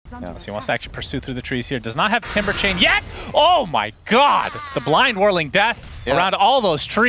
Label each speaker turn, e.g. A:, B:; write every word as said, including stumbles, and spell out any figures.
A: Yeah, so he wants to actually pursue through the trees here. Does not have Timber Chain yet. Oh my god! The blind whirling death yeah. around all those trees.